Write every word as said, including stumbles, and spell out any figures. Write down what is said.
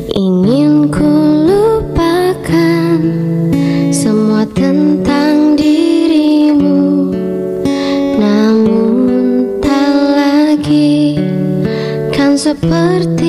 Ingin ku lupakan semua tentang dirimu, namun tak lagi kan seperti